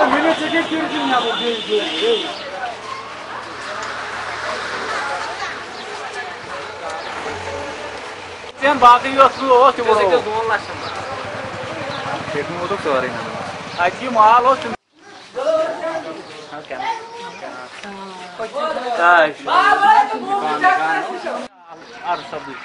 Sen baktın yoktu o ki bu. 10 laşım. Çekim olduk sonra yine. Acı mal olsun. Okay. Taş. Arsa bu.